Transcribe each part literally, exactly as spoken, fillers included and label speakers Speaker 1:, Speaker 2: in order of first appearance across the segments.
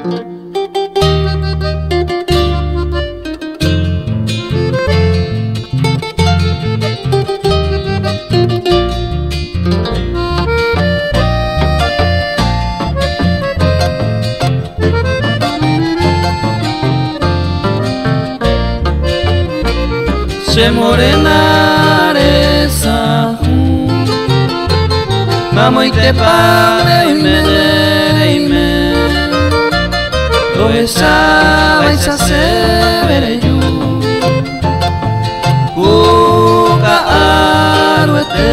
Speaker 1: Se morena reza Mamo y te padre y me de y me Lo besaba y se hace ver yo Kuka aruete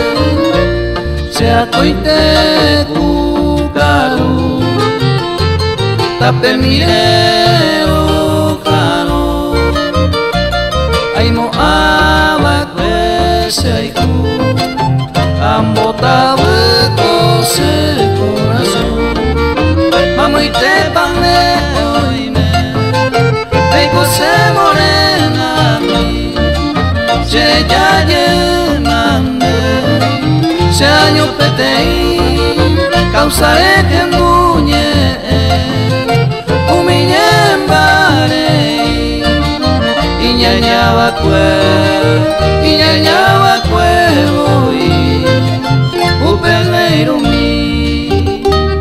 Speaker 1: Se atoite kukaru Tape mirero Ay mo awa kwese aiku Ambotaba kose corazón Mamo y te pane oime Ay kose morena mi Se ya llenande Se año petei Causare que muñe Humille embarei Iñañaba kue, iñañaba kue hoy, o perneiro mi.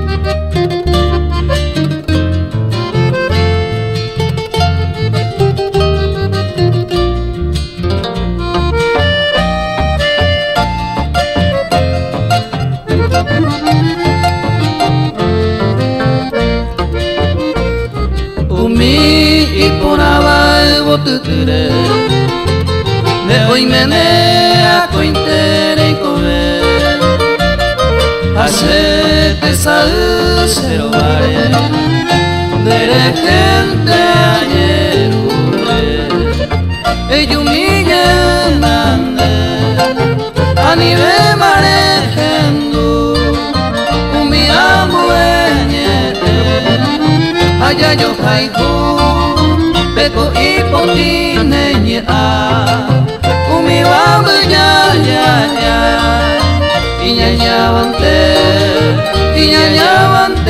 Speaker 1: O mi y por abajo te tiré. De hoy me a cointere y comer Hacete sal cero vare De gente ayer ure Ello mi llenande A nivel marejendo Un mi amo eñete Allá yo caigo Peco y potine ña Umi bamba ya ya ya Iña ña bante Iña ña bante